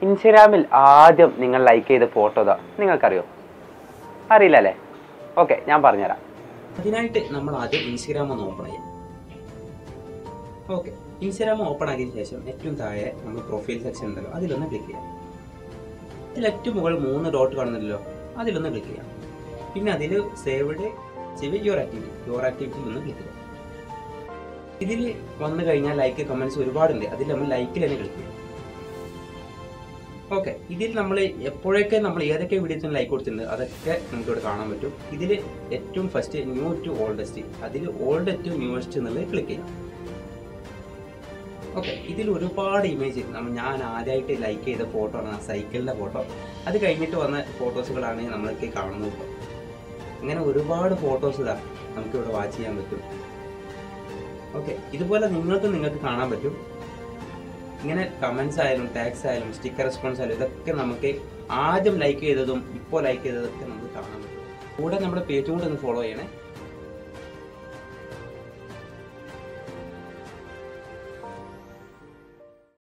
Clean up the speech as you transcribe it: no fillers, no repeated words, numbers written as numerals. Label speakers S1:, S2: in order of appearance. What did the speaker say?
S1: ഇൻസ്റ്റഗ്രാമിൽ ആദ്യം നിങ്ങൾ ലൈക്ക് ചെയ്ത ഫോട്ടോ നിങ്ങൾക്കറിയോ? അറിയില്ല അല്ലേ? ഓക്കെ, ഞാൻ പറഞ്ഞുതരാം.
S2: അതിനായിട്ട് നമ്മൾ ആദ്യം ഇൻസ്റ്റഗ്രാം ഒന്ന് ഓപ്പൺ ചെയ്യാം. ഓക്കെ, ഇൻസ്റ്റഗ്രാം ഓപ്പൺ ആക്കിയതിന് ശേഷം ഏറ്റവും താഴെ നമ്മൾ പ്രൊഫൈൽ സെക്ഷൻ ഉണ്ടല്ലോ, അതിലൊന്ന് ക്ലിക്ക് ചെയ്യാം. ഇതിൽ ഏറ്റവും മുകളിൽ 3 ഡോട്ട് കാണുന്നില്ലല്ലോ, അതിലൊന്ന് ക്ലിക്ക് ചെയ്യാം. പിന്നെ അതിൽ സേവ്ഡ് യുവർ ആക്ടിവിറ്റി ഒന്ന് ക്ലിക്ക് ചെയ്യാം. ഇതിൽ വന്നു കഴിഞ്ഞാൽ ലൈക്ക് കമൻറ്റ്സ് ഒരുപാടുണ്ട്, അതിൽ നമ്മൾ ലൈക്കിൽ തന്നെ ക്ലിക്ക് ചെയ്യാം. ഓക്കെ, ഇതിൽ നമ്മൾ എപ്പോഴൊക്കെ നമ്മൾ ഏതൊക്കെ വീഡിയോസിന് ലൈക്ക് കൊടുത്തിട്ടുണ്ട് അതൊക്കെ നമുക്കിവിടെ കാണാൻ പറ്റും. ഇതിൽ ഏറ്റവും ഫസ്റ്റ് ന്യൂ ടു ഓൾഡസ്റ്റ്, അതിൽ ഓൾഡ് ടു ന്യൂവസ്റ്റ് എന്നുള്ളത് ക്ലിക്ക് ചെയ്യാം. ഓക്കെ, ഇതിൽ ഒരുപാട് ഇമേജ് ഞാൻ ആദ്യമായിട്ട് ലൈക്ക് ചെയ്ത ഫോട്ടോ ആണ് സൈക്കിളിൻ്റെ ഫോട്ടോ. അത് കഴിഞ്ഞിട്ട് വന്ന ഫോട്ടോസുകളാണ് നമ്മളൊക്കെ കാണുന്നത്. അങ്ങനെ ഒരുപാട് ഫോട്ടോസ് നമുക്കിവിടെ വാച്ച് ചെയ്യാൻ പറ്റും. ഓക്കെ, ഇതുപോലെ നിങ്ങൾക്ക് കാണാൻ പറ്റും. ഇങ്ങനെ കമൻസ് ആയാലും ടാഗ്സ് ആയാലും സ്റ്റിക്കർ റെസ്പോൺസ് ആയാലും ഇതൊക്കെ നമുക്ക് ആദ്യം ലൈക്ക് ചെയ്തതും ഇപ്പോൾ ലൈക്ക് ചെയ്തതൊക്കെ നമുക്ക് കാണാൻ പറ്റും. കൂടെ നമ്മുടെ പേജും കൂടെ ഒന്ന് ഫോളോ ചെയ്യണേ.